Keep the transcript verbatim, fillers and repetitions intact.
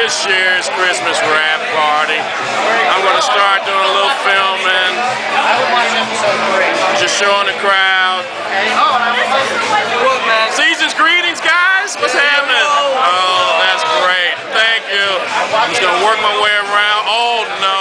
this year's Christmas wrap party. I'm going to start doing a little filming, just showing the crowd. Season's greetings, guys. What's happening? Oh, that's great. Thank you. I'm just going to work my way around. Oh, no.